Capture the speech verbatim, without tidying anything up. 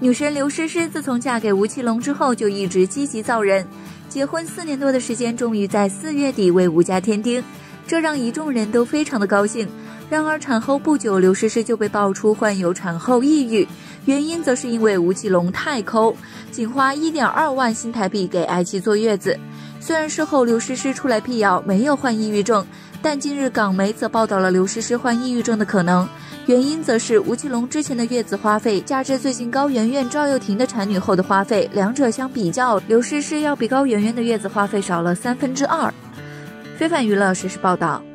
女神刘诗诗自从嫁给吴奇隆之后，就一直积极造人，结婚四年多的时间，终于在四月底为吴家添丁，这让一众人都非常的高兴。然而产后不久，刘诗诗就被爆出患有产后抑郁，原因则是因为吴奇隆太抠，仅花 一点二万新台币给爱妻坐月子。虽然事后刘诗诗出来辟谣没有患抑郁症，但近日港媒则报道了刘诗诗患抑郁症的可能，原因则是吴奇隆之前的月子花费加之最近高圆圆、赵又廷的产女后的花费，两者相比较，刘诗诗要比高圆圆的月子花费少了三分之二。非凡娱乐实时报道。